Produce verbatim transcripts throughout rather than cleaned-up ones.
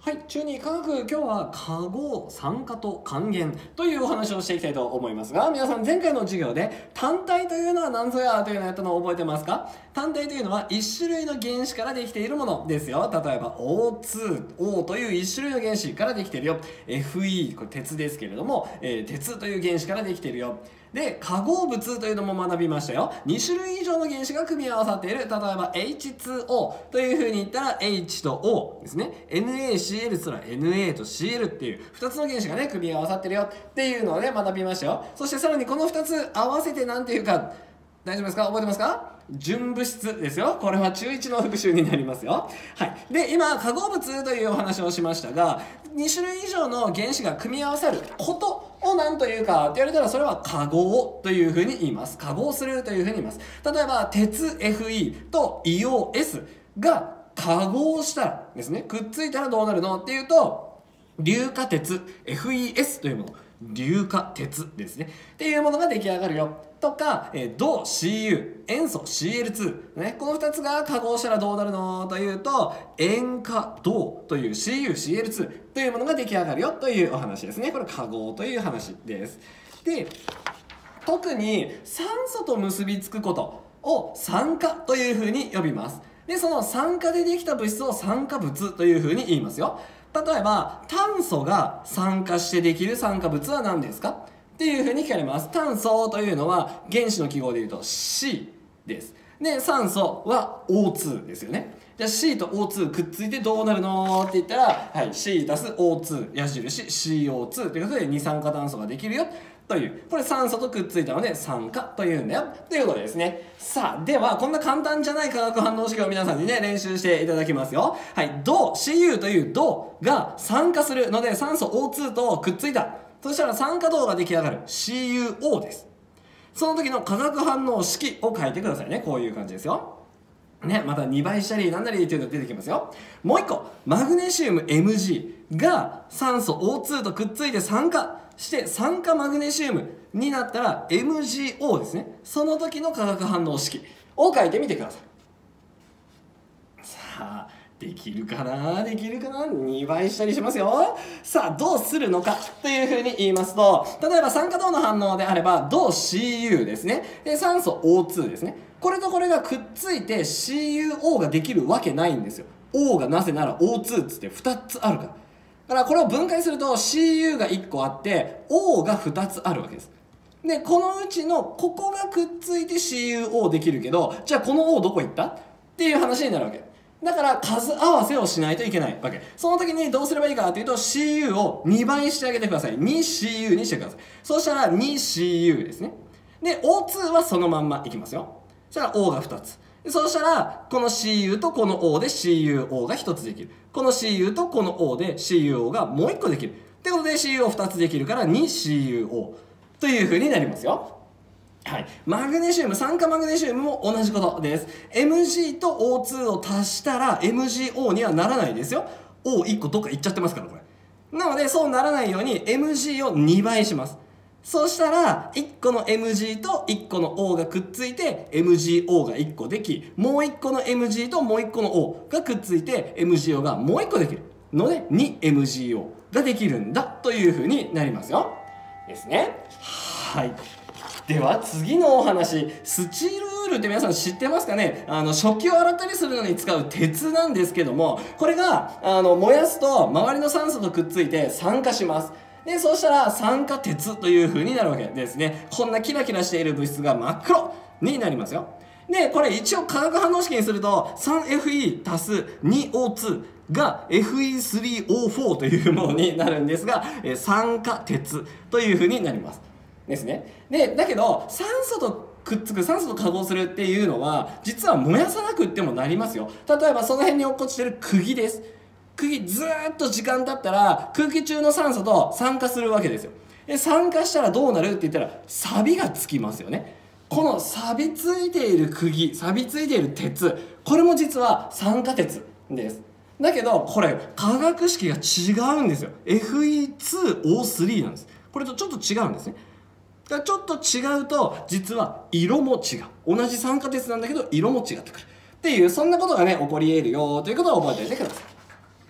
はい、中に科学、今日は化合、酸化と還元というお話をしていきたいと思いますが、皆さん前回の授業で単体というのは何ぞやというのをやったのを覚えてますか？単体というのは一種類の原子からできているものですよ。例えば オーツー、O という一種類の原子からできているよ。エフイー、これ鉄ですけれども、えー、鉄という原子からできているよ。で、化合物というのも学びましたよ。に種類以上の原子が組み合わさっている。例えば エイチツーオー という風に言ったら H と O ですね。エヌエーシーエル すら エヌエー と シーエル っていうふたつの原子がね、組み合わさってるよっていうのをね、学びましたよ。そしてさらにこのふたつ合わせてなんていうか、大丈夫ですか？覚えてますか？純物質ですよ。これは中いちの復習になりますよ。はい。で、今、化合物というお話をしましたが、に種類以上の原子が組み合わさることを何というかって言われたら、それは化合というふうに言います。化合するというふうに言います。例えば、鉄 エフイー と硫黄 S が化合したらですね、くっついたらどうなるのっていうと、硫化鉄 エフイーエス というもの。硫化鉄ですね。っていうものが出来上がるよ。とか、えー、銅 シーユー、塩素 シーエルツー、ね。このふたつが化合したらどうなるのというと、塩化銅という シーユー、シーエルツー というものが出来上がるよというお話ですね。これ化合という話です。で、特に酸素と結びつくことを酸化というふうに呼びます。で、その酸化でできた物質を酸化物というふうに言いますよ。例えば、炭素が酸化してできる酸化物は何ですかっていうふうに聞かれます。炭素というのは原子の記号で言うと シー です。で、酸素は オーツー ですよね。じゃあ シー と オーツー くっついてどうなるのって言ったら、はい、シー 足す オーツー 矢印 シーオーツー ということで二酸化炭素ができるよ。という。これ酸素とくっついたので酸化というんだよ。ということですね。さあ、では、こんな簡単じゃない化学反応式を皆さんにね、練習していただきますよ。はい。銅、シーユー という銅が酸化するので、酸素 オーツー とくっついた。そしたら酸化銅が出来上がる シーユーオー です。その時の化学反応式を書いてくださいね。こういう感じですよ。ね、またにばいしたりなんなりっていうのが出てきますよ。もう一個、マグネシウム エムジー が酸素 オーツー とくっついて酸化して酸化マグネシウムになったら エムジーオー ですね。その時の化学反応式を書いてみてください。さあ、できるかなできるかな ?に 倍したりしますよ。さあ、どうするのかというふうに言いますと、例えば酸化銅の反応であれば、銅 シーユー ですね。で、酸素 オーツー ですね。これとこれがくっついて シーユーオー ができるわけないんですよ。O がなぜなら オーツー っつってふたつあるから。だからこれを分解すると シーユー がいっこあって O がふたつあるわけです。で、このうちのここがくっついて シーユーオー できるけど、じゃあこの O どこ行ったっていう話になるわけ。だから数合わせをしないといけないわけ。その時にどうすればいいかというと シーユー をにばいしてあげてください。にシーユー にしてください。そうしたら にシーユー ですね。で、オーツー はそのまんまいきますよ。そしたら O がふたつ。そうしたら、この シーユー とこの O で シーユーオー がひとつできる。この シーユー とこの O で シーユーオー がもういっこできる。ってことで シーユーオーふたつできるから にシーユーオー という風になりますよ。はい。マグネシウム、酸化マグネシウムも同じことです。エムジー と オーツー を足したら エムジーオー にはならないですよ。Oいっこどっか行っちゃってますから、これ。なので、そうならないように エムジー をにばいします。そうしたら、いっこの エムジー といっこの O がくっついて、エムジーオー がいっこでき、もういっこの エムジー ともういっこの O がくっついて、エムジーオー がもういっこできるので、にエムジーオー ができるんだというふうになりますよ。ですね。はい。では次のお話、スチールウールって皆さん知ってますかね？あの、食器を洗ったりするのに使う鉄なんですけども、これが、あの、燃やすと周りの酸素とくっついて酸化します。で、そうしたら酸化鉄という風になるわけですね。こんなキラキラしている物質が真っ黒になりますよ。で、これ一応化学反応式にすると スリーエフイー 足す にオーツー が エフイースリーオーフォー というものになるんですが、酸化鉄という風になります。ですね。で、だけど酸素とくっつく、酸素と化合するっていうのは実は燃やさなくってもなりますよ。例えばその辺に落っこちてる釘です。釘ずーっと時間経ったら空気中の酸素と酸化するわけですよ。で、酸化したらどうなるって言ったら錆がつきますよね。この錆びついている釘、錆びついている鉄、これも実は酸化鉄です。だけどこれ化学式が違うんですよ。エフイーツーオースリー なんです。これとちょっと違うんですね。だからちょっと違うと実は色も違う。同じ酸化鉄なんだけど色も違ってくるっていう、そんなことがね起こり得るよということを覚えておいてください。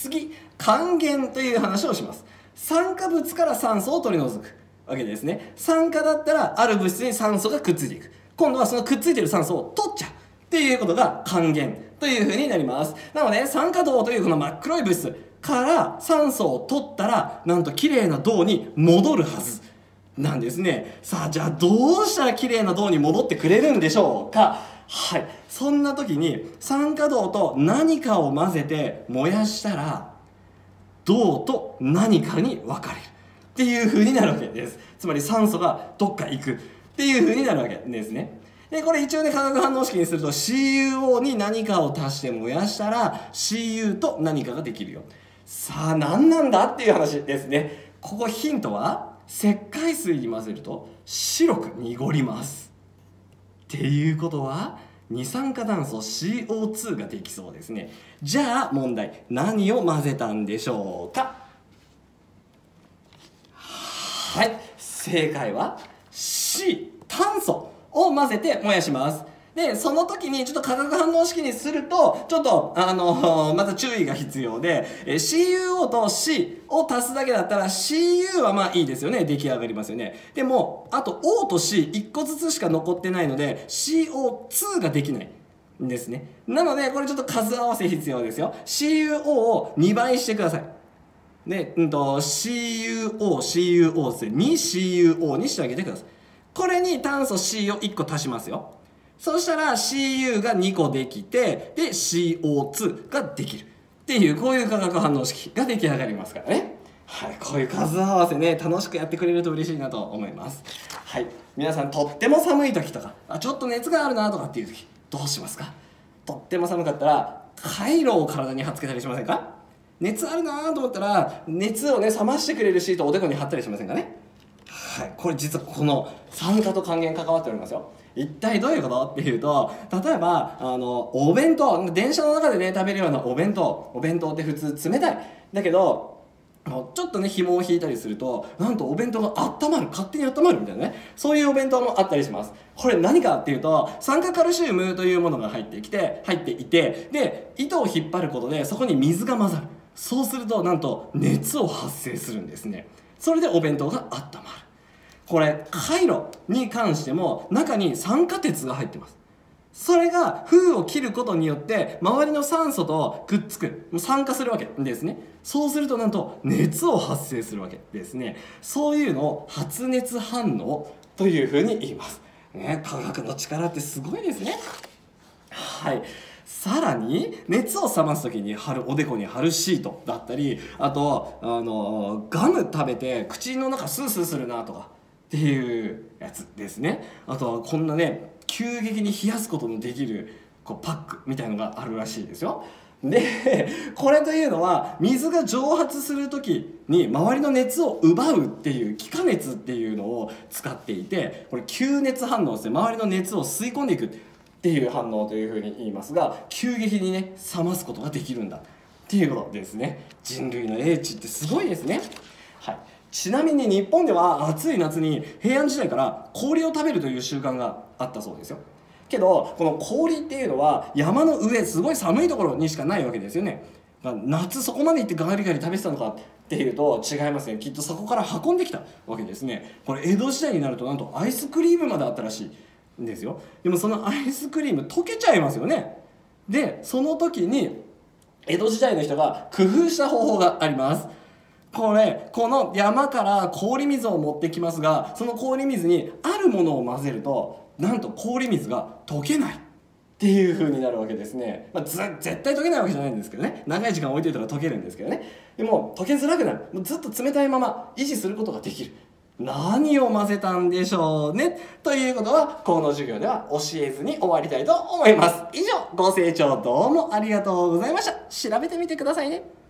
次、還元という話をします。酸化物から酸素を取り除くわけですね。酸化だったらある物質に酸素がくっついていく。今度はそのくっついている酸素を取っちゃうっていうことが還元というふうになります。なので酸化銅というこの真っ黒い物質から酸素を取ったら、なんと綺麗な銅に戻るはずなんですね。さあ、じゃあどうしたら綺麗な銅に戻ってくれるんでしょうか。はい、そんな時に酸化銅と何かを混ぜて燃やしたら銅と何かに分かれるっていう風になるわけです。つまり酸素がどっか行くっていう風になるわけですね。でこれ一応ね、化学反応式にすると シーユーオー に何かを足して燃やしたら シーユー と何かができるよ。さあ何なんだっていう話ですね。ここヒントは、石灰水に混ぜると白く濁りますっていうことは、二酸化炭素 シーオーツー ができそうですね。じゃあ問題、何を混ぜたんでしょうか。はい、正解は C、 炭素を混ぜて燃やします。でその時にちょっと化学反応式にするとちょっとあのまた注意が必要で、 シーユーオー と C を足すだけだったら シーユー はまあいいですよね、出来上がりますよね。でもあと O と C いっこずつしか残ってないので シーオーツー ができないんですね。なのでこれちょっと数合わせ必要ですよ。 シーユーオー をにばいしてください。で、うんと シーユーオー、シーユーオー ですね、に シーユーオー にしてあげてください。これに炭素 C をいっこ足しますよ。そしたら シーユー がにこできて、で シーオーツー ができるっていう、こういう化学反応式が出来上がりますからね。はい、こういう数合わせね、楽しくやってくれると嬉しいなと思います。はい、皆さんとっても寒い時とか、あちょっと熱があるなとかっていう時どうしますか。とっても寒かったらカイロを体に貼っつけたりしませんか。熱あるなと思ったら熱をね冷ましてくれるシートをおでこに貼ったりしませんかね。はい、これ実はこの酸化と還元関わっておりますよ。一体どういうことっていうと、例えばあのお弁当、電車の中でね食べるようなお弁当お弁当って普通冷たいだけど、ちょっとね紐を引いたりするとなんとお弁当が温まる、勝手に温まるみたいなね、そういうお弁当もあったりします。これ何かっていうと、酸化カルシウムというものが入ってきて入っていて、で糸を引っ張ることでそこに水が混ざる。そうするとなんと熱を発生するんですね。それでお弁当が温まる。これカイロに関しても中に酸化鉄が入ってます。それが封を切ることによって周りの酸素とくっつく、酸化するわけですね。そうするとなんと熱を発生するわけですね。そういうのを発熱反応というふうに言います、ね、科学の力ってすごいですね。はい、さらに熱を冷ます時に貼るおでこに貼るシートだったり、あとあのガム食べて口の中スースーするなとかっていうやつですね。あとはこんなね急激に冷やすことのできるこうパックみたいのがあるらしいですよ。でこれというのは水が蒸発する時に周りの熱を奪うっていう気化熱っていうのを使っていて、これ吸熱反応ですね。周りの熱を吸い込んでいくっていう反応というふうに言いますが、急激にね冷ますことができるんだっていうことですね。人類の英知ってすごいですね。はい、ちなみに日本では暑い夏に平安時代から氷を食べるという習慣があったそうですよ。けどこの氷っていうのは山の上すごい寒いところにしかないわけですよね。夏そこまで行ってガリガリ食べてたのかっていうと違いますね。きっとそこから運んできたわけですね。これ江戸時代になるとなんとアイスクリームまであったらしいんですよ。でもそのアイスクリーム溶けちゃいますよね。でその時に江戸時代の人が工夫した方法があります。これこの山から氷水を持ってきますが、その氷水にあるものを混ぜるとなんと氷水が溶けないっていう風になるわけですね。まあ、ず絶対溶けないわけじゃないんですけどね。長い時間置いていたら溶けるんですけどね。でも溶けづらくなる。もうずっと冷たいまま維持することができる。何を混ぜたんでしょうね。ということはこの授業では教えずに終わりたいと思います。以上、ご清聴どうもありがとうございました。調べてみてくださいね。